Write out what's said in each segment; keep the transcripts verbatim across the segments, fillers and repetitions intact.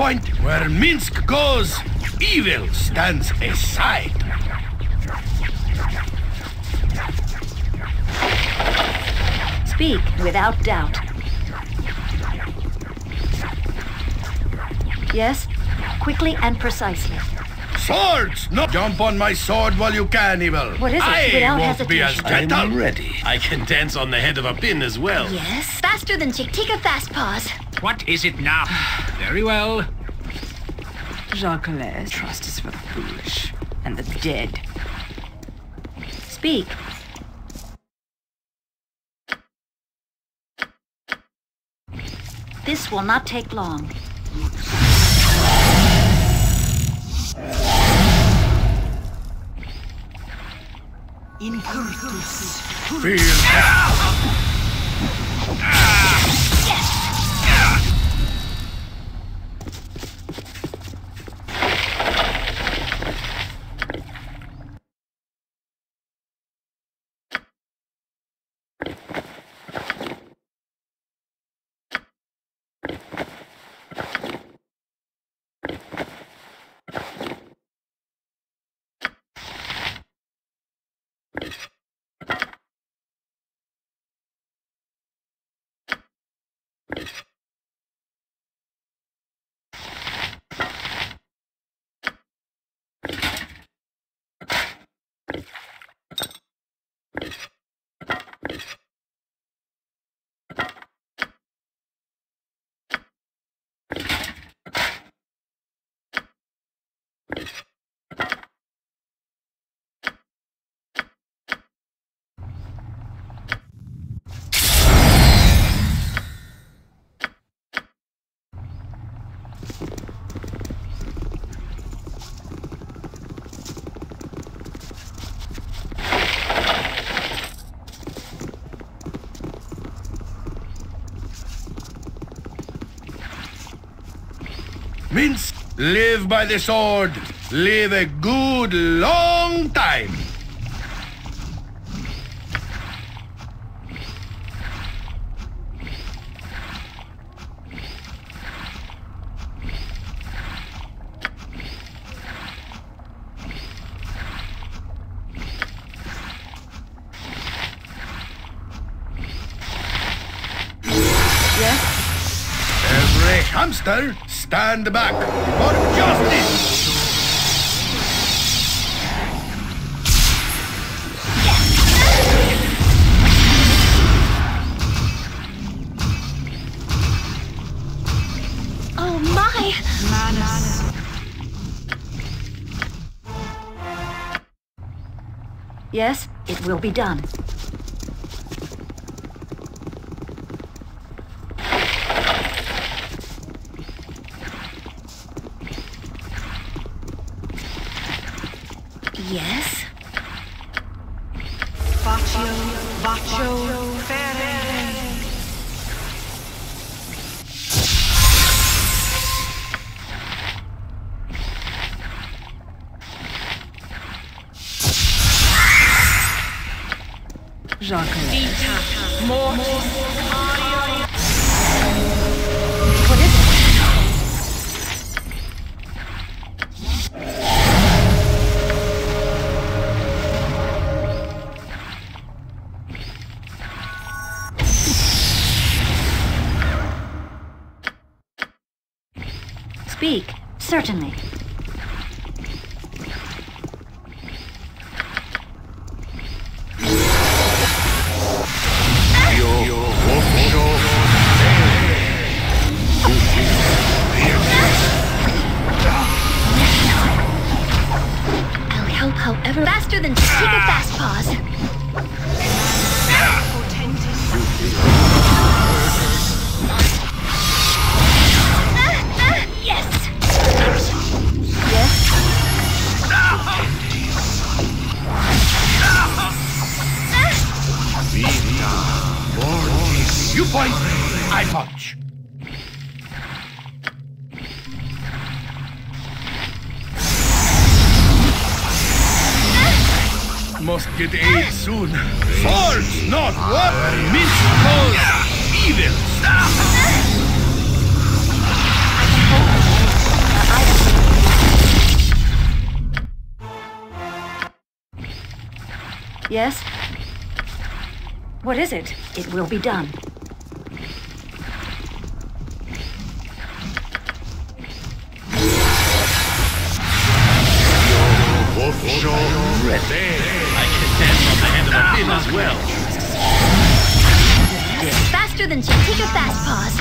point. Where Minsk goes, evil stands aside. Speak without doubt. Yes, quickly and precisely. Swords! No! Jump on my sword while you can, evil. What is it? I Without won't hesitation. be as gentle. I'm ready. I can dance on the head of a pin as well. Yes, faster than Chick-Tika Fast Paws. What is it now? Very well. Jean-Collet, trust is for the foolish and the dead. Speak. This will not take long. Incurtus. Feel that. Minsk, live by the sword. Live a good long time. Yes? Every hamster, stand back for justice! Oh my! Manus. Yes, it will be done. Yes? Baccio, Baccio, Ferre. Jean-Collet. What is it? Speak, certainly. I'll help however faster than Chick-Tika Fast Paws. Yes! Yes? You point, I punch. Must get aid soon. Swords, not what? Minsk goes evil. Yes? What is it? It will be done. I can dance on the head of a pin as well. Faster than Chitika Fast Paws.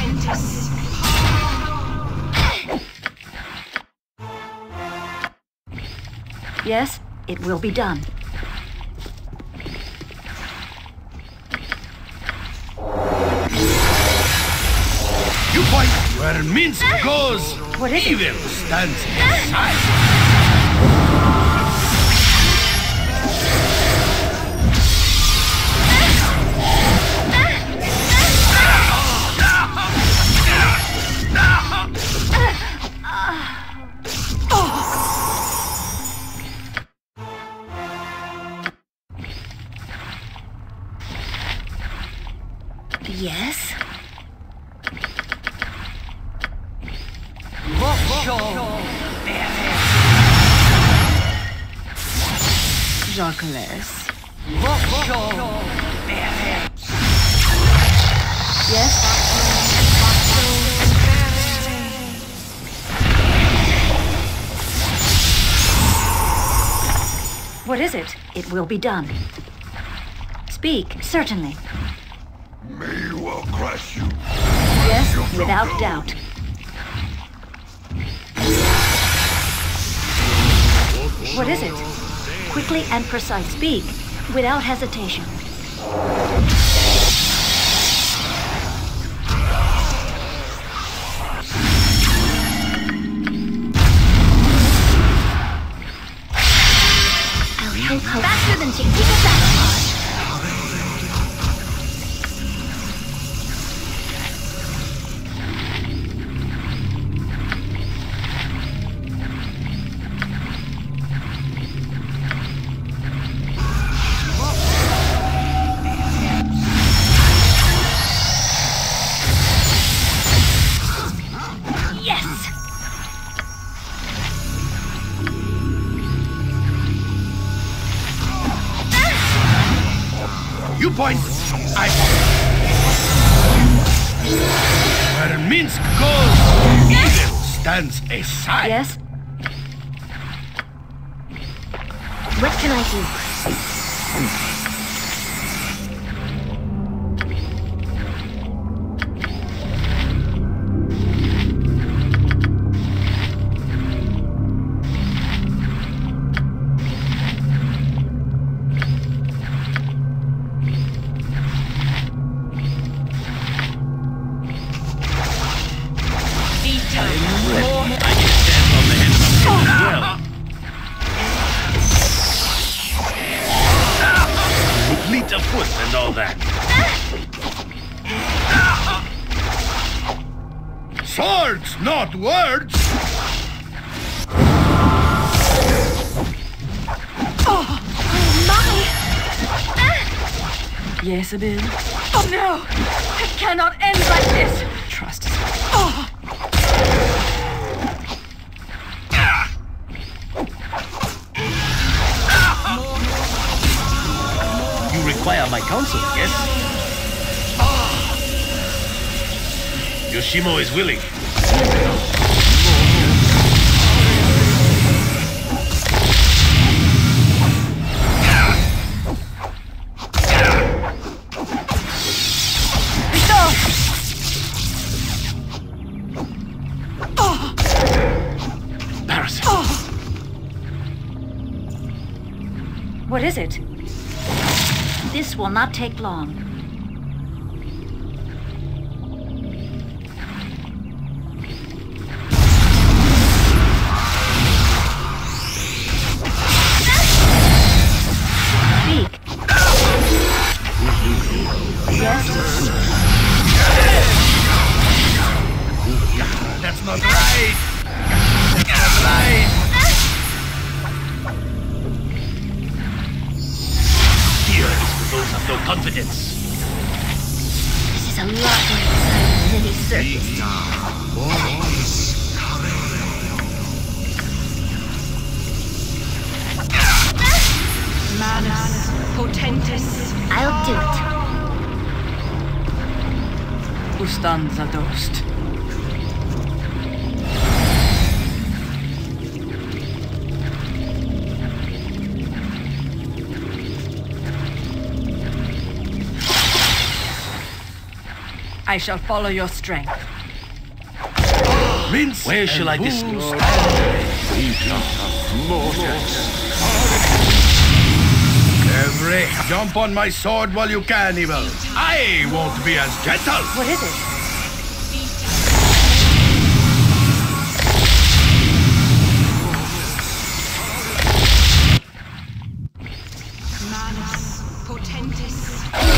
Yes, it will be done. You point where Minsk goes. What is it? Evil stands aside. Yes? Jacques. Yes? What is it? It will be done. Speak, certainly. May will crush you. Yes, without doubt. What is it? Quickly and precise. Speak, without hesitation. I'll help her faster than Chitika Fast Paws. You point. I. Where Minsk goes, evil stands aside. Yes? What can I do? Fleet of foot and all that. Swords, not words. Yes, Abel? Oh no! It cannot end like this! Trust us. Oh! You require my counsel, yes? Yoshimo is willing. What is it? This will not take long. Speak. Yes? That's not right. That's not right. Those have no confidence. This is a lot more exciting than any circus. Manus. potentis. I'll do it. Ustanza dost. I shall follow your strength. Rinse Where shall I and disclose? boost. Every jump on my sword while you can, evil. I won't be as gentle. What is it? Manus potentis.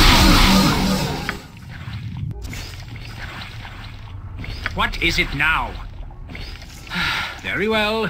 What is it now? Very well.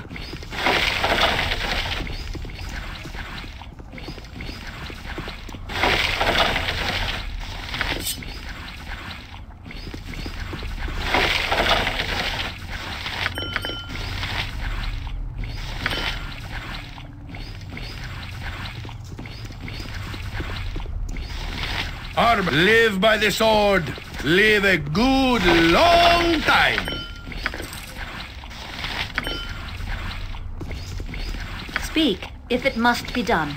Arm, live by the sword. Live a good long time. Speak, if it must be done.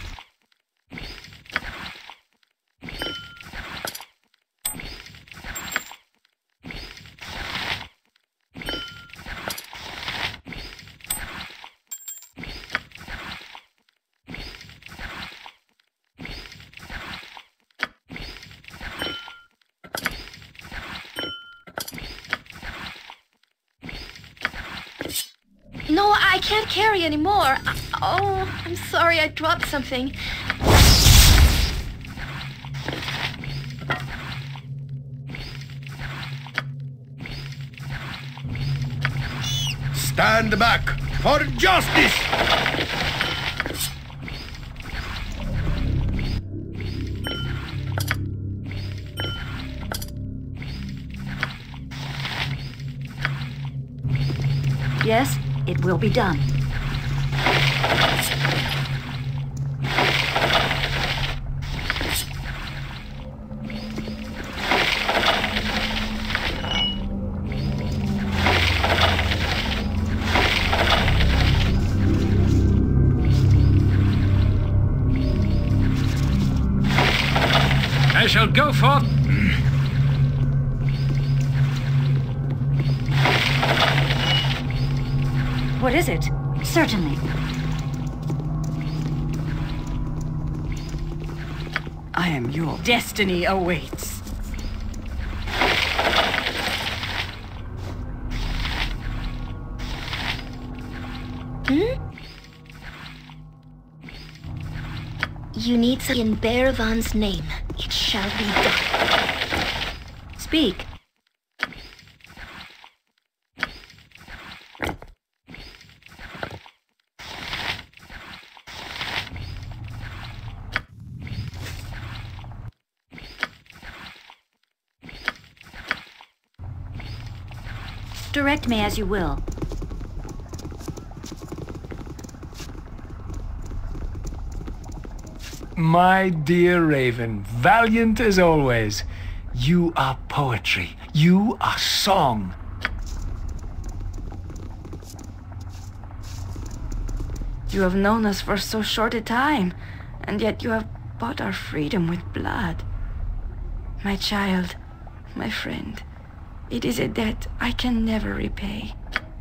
No, I can't carry anymore. Oh, I'm sorry, I dropped something. Stand back for justice. Yes, it will be done. I shall go forth. What is it? Certainly. I am your destiny awaits. Hmm? You need to in Bearvan's name. It shall be done. Speak. Direct me as you will. My dear Raven, valiant as always. You are poetry. You are song. You have known us for so short a time, and yet you have bought our freedom with blood. My child, my friend, it is a debt I can never repay.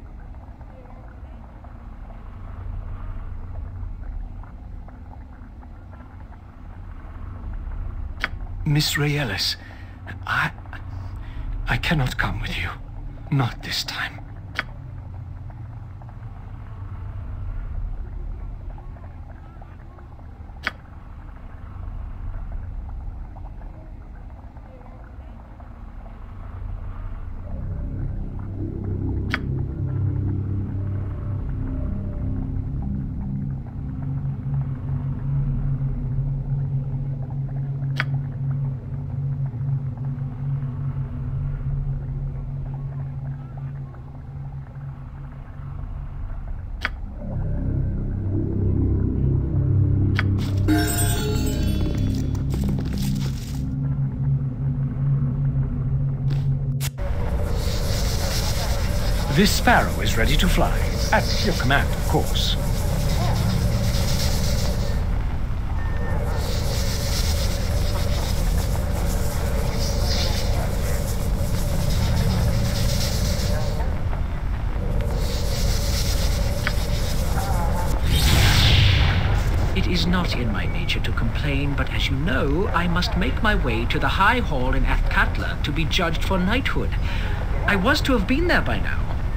Miss Raelis, I... I cannot come with you. Not this time. This sparrow is ready to fly. At your command, of course. It is not in my nature to complain, but as you know, I must make my way to the High Hall in Athkatla to be judged for knighthood. I was to have been there by now.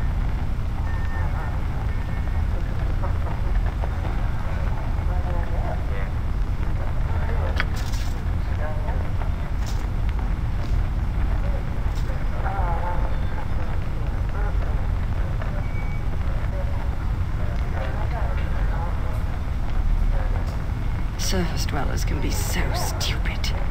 Surface dwellers can be so stupid.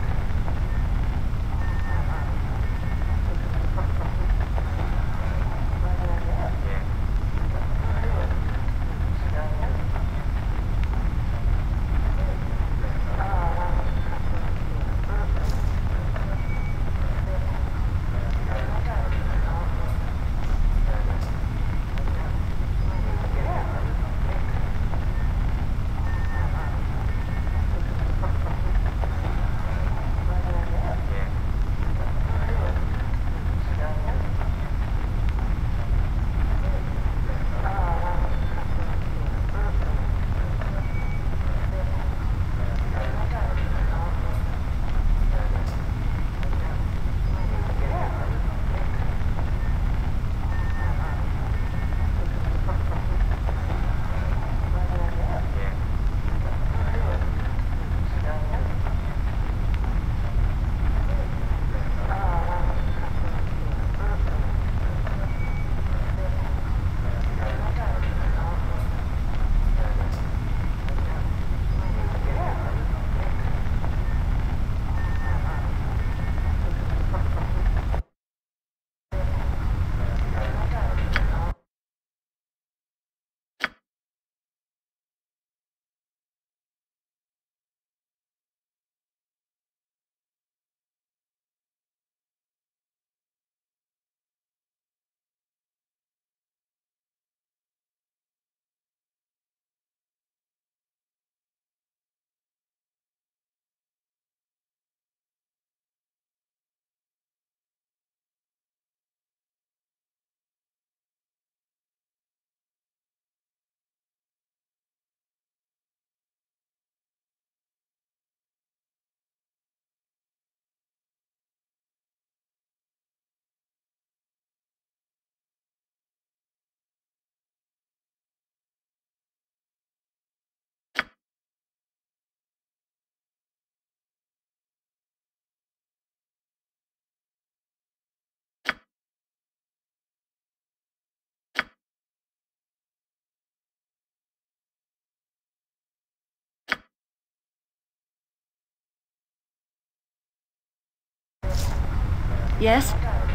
Yes?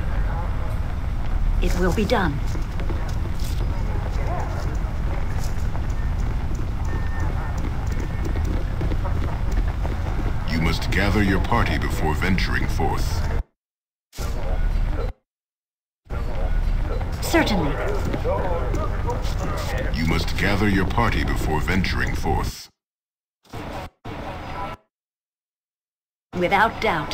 It will be done. You must gather your party before venturing forth. Certainly. You must gather your party before venturing forth. Without doubt.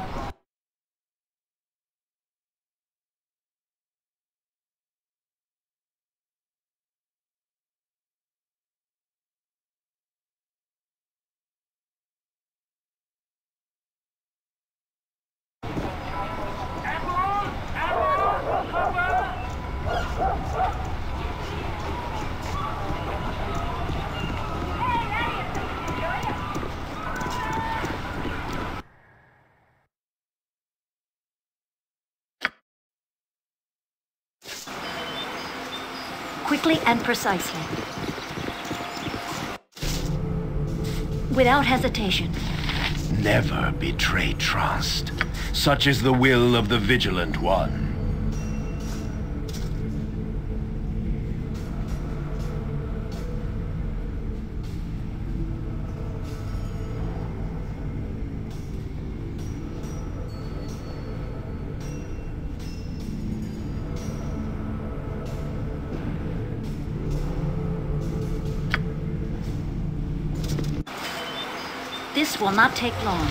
Quickly and precisely. Without hesitation. Never betray trust. Such is the will of the Vigilant One. This will not take long.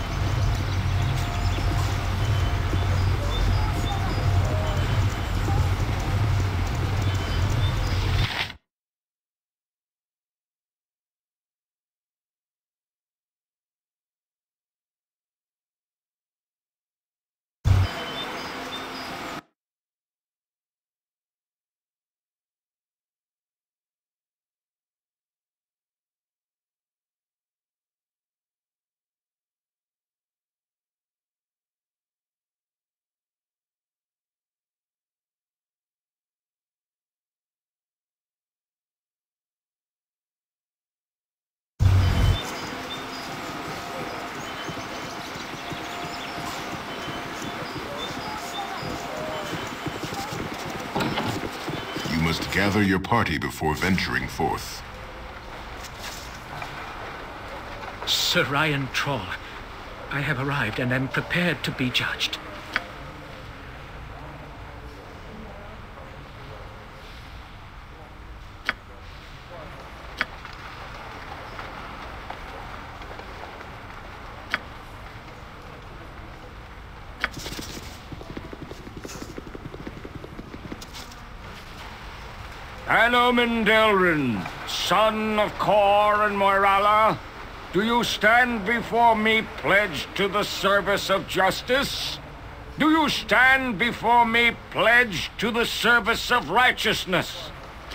Gather your party before venturing forth. Sir Ryan Troll, I have arrived and am prepared to be judged. Anomen Delrin, son of Kor and Moirala, do you stand before me pledged to the service of justice? Do you stand before me pledged to the service of righteousness?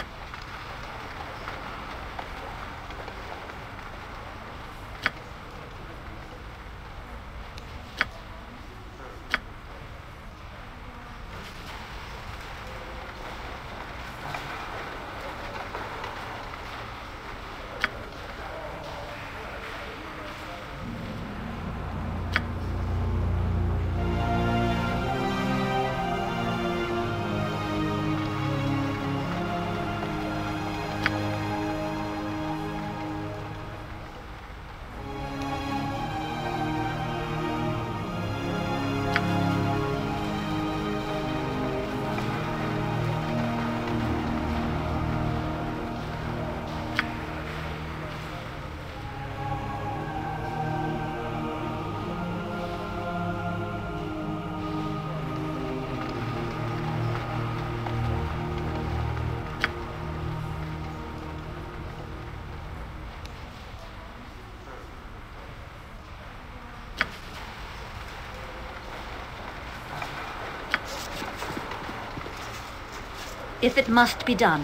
If it must be done.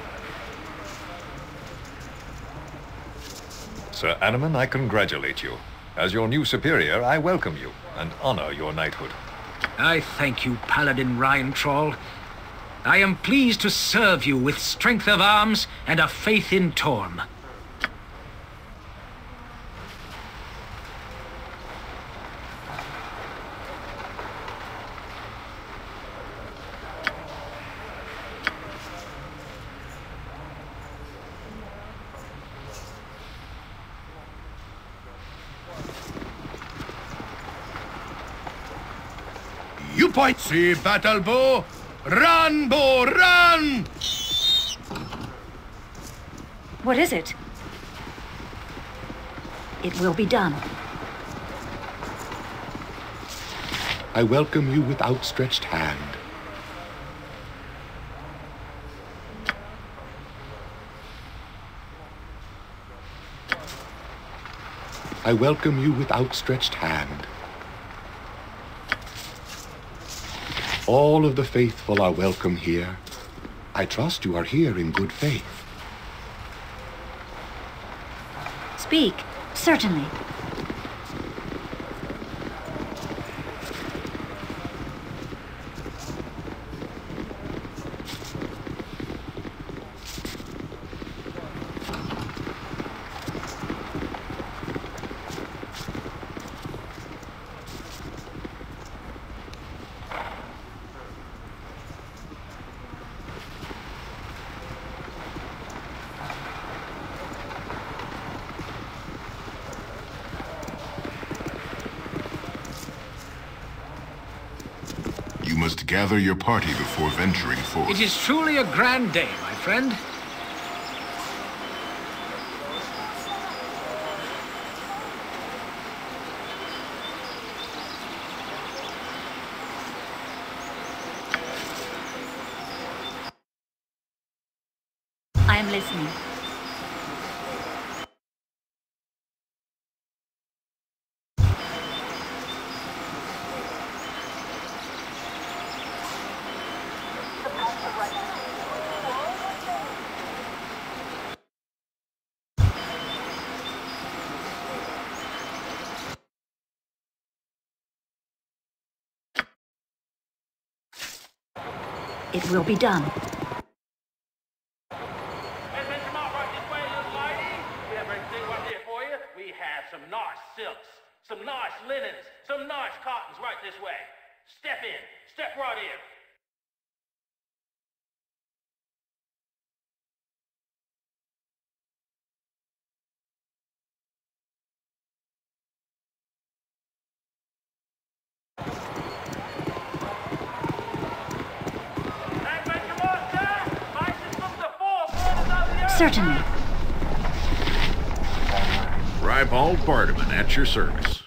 Sir Anomen, I congratulate you. As your new superior, I welcome you and honor your knighthood. I thank you, Paladin Ryan Troll. I am pleased to serve you with strength of arms and a faith in Torm. You point, see battle bow. Run, bow, run! What is it? It will be done. I welcome you with outstretched hand. I welcome you with outstretched hand. All of the faithful are welcome here. I trust you are here in good faith. Speak, certainly. You must gather your party before venturing forth. It is truly a grand day, my friend. listening. It will be done. We have some nice silks, some nice linens, some nice cottons right this way. Step in. Step right in. Certainly. Ribald Bardaman at your service.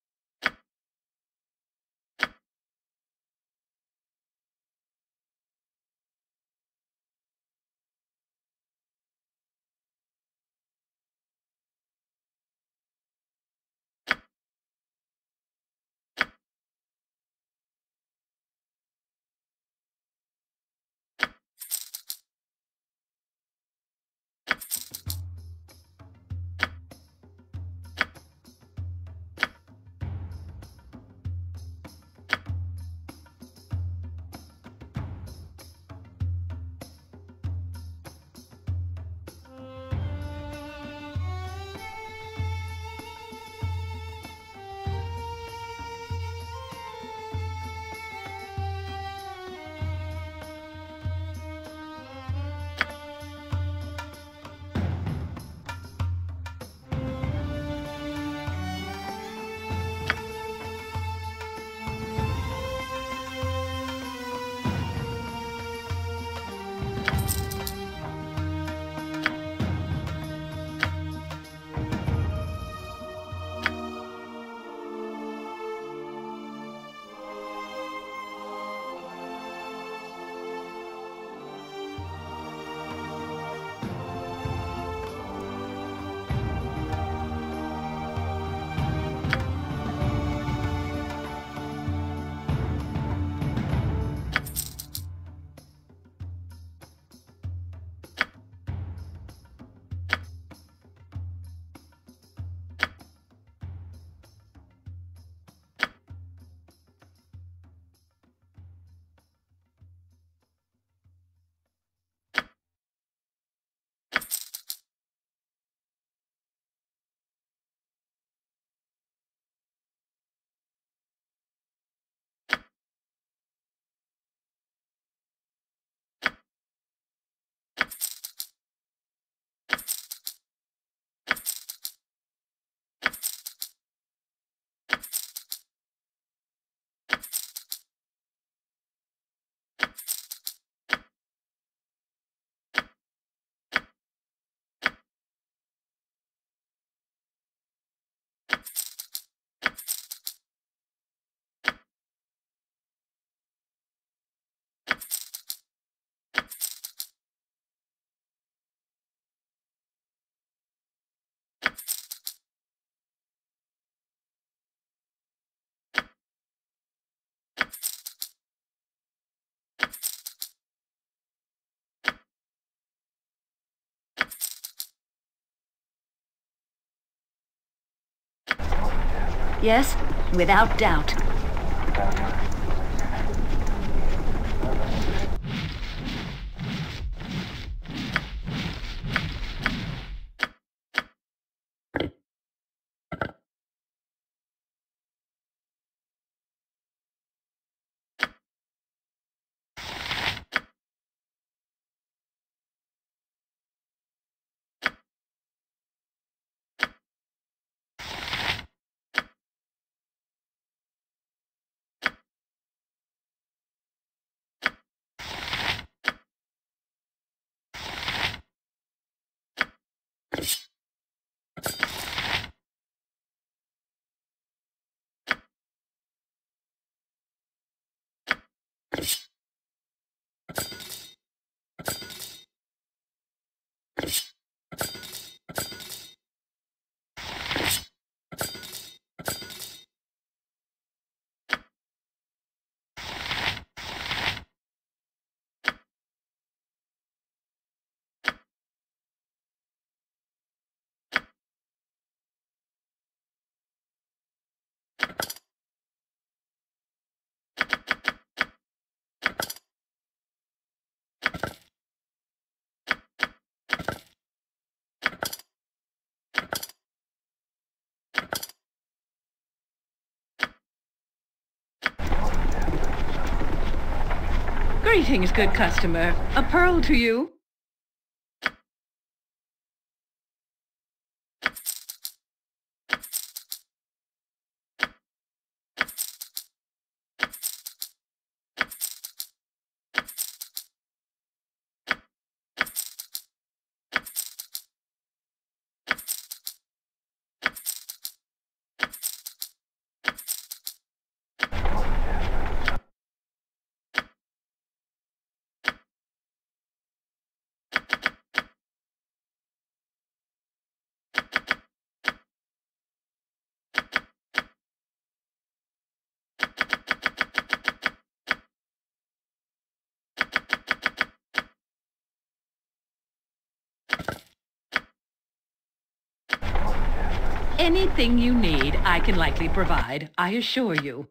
Yes, without doubt. Greetings, good customer. A pearl to you. Anything you need, I can likely provide, I assure you.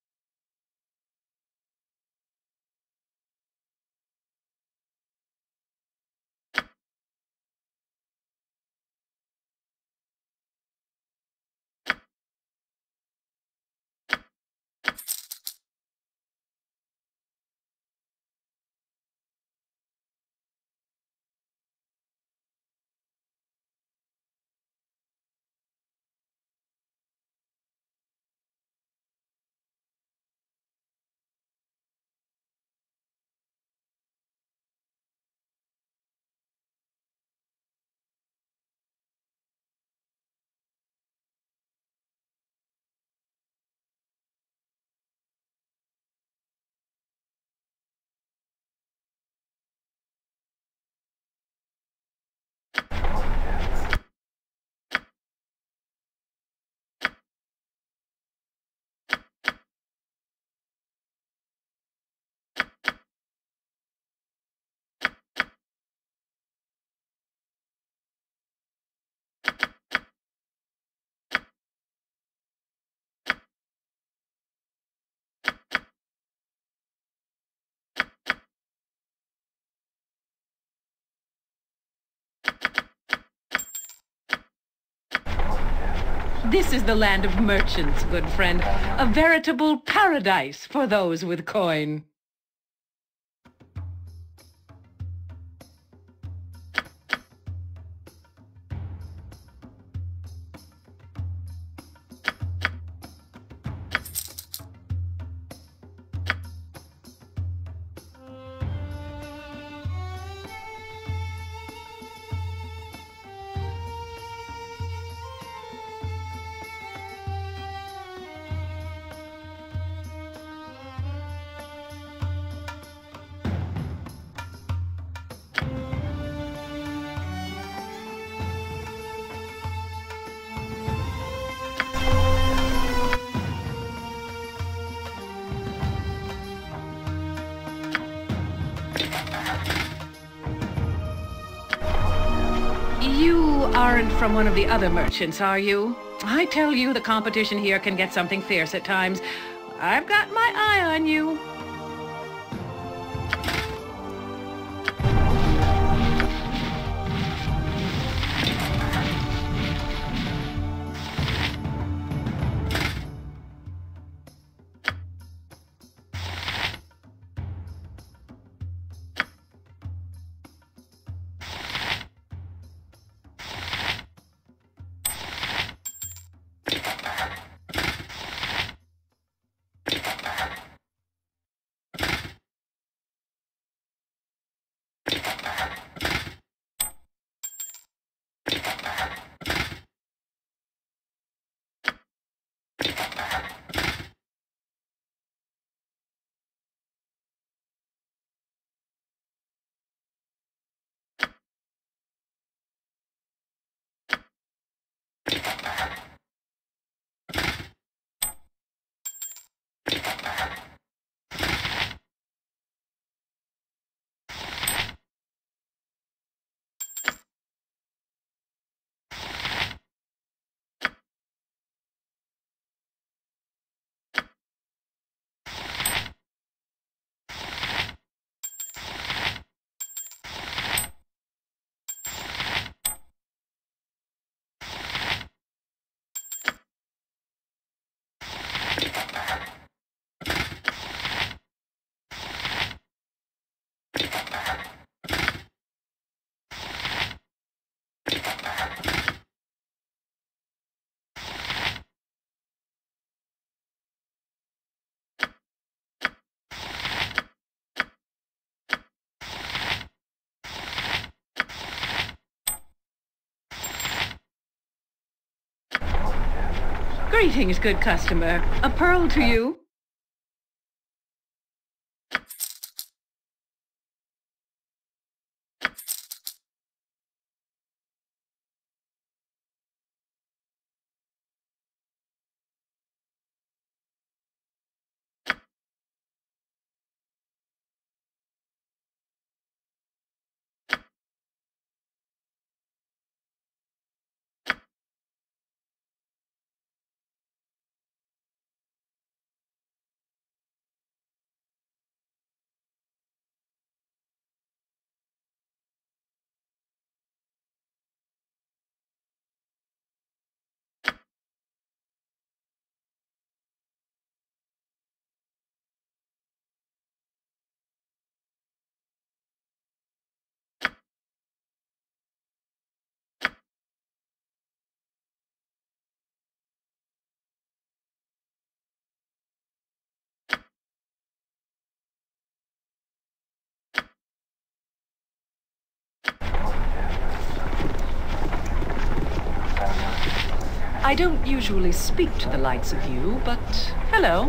This is the land of merchants, good friend. A veritable paradise for those with coin. You aren't from one of the other merchants, are you? I tell you, the competition here can get something fierce at times. I've got my eye on you. Greetings, good customer. A pearl to you. I don't usually speak to the likes of you, but hello.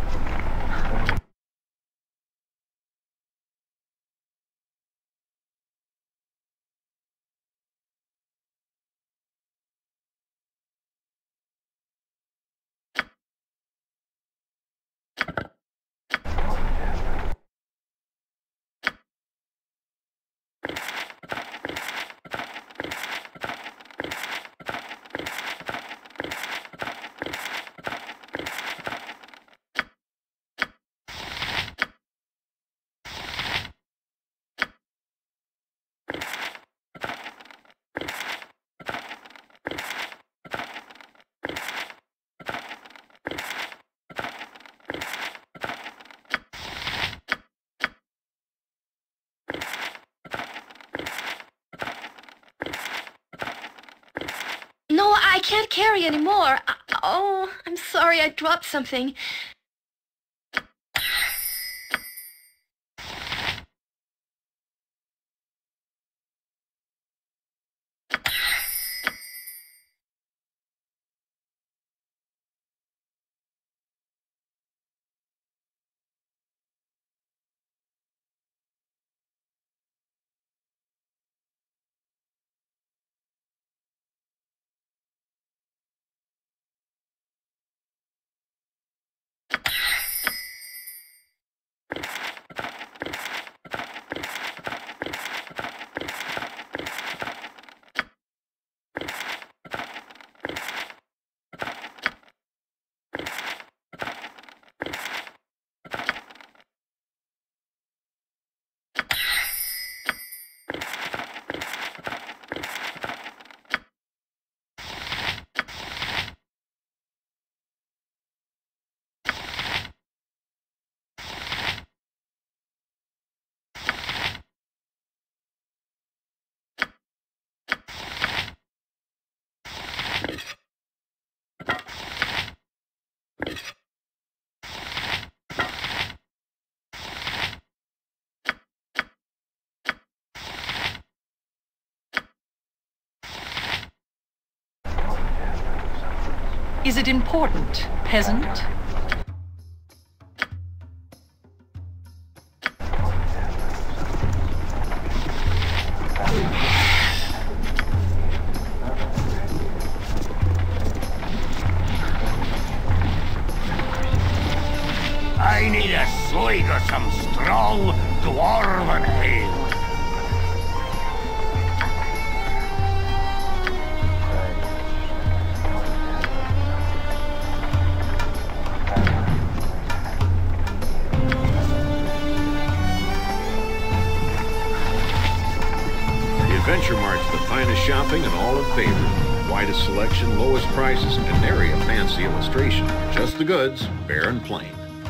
No, I can't carry anymore. I- Oh, I'm sorry, I dropped something. Is it important, peasant? I need a swig of some strong dwarven ale. Adventure Mart's the finest shopping and all in favor. Widest selection, lowest prices, and nary a fancy illustration. Just the goods, bare and plain.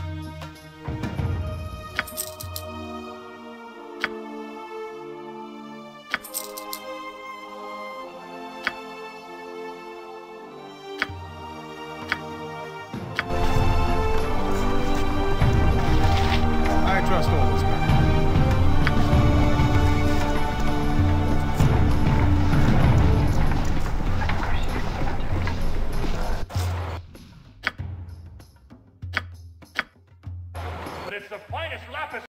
I trust all this guy. but it's the finest lapis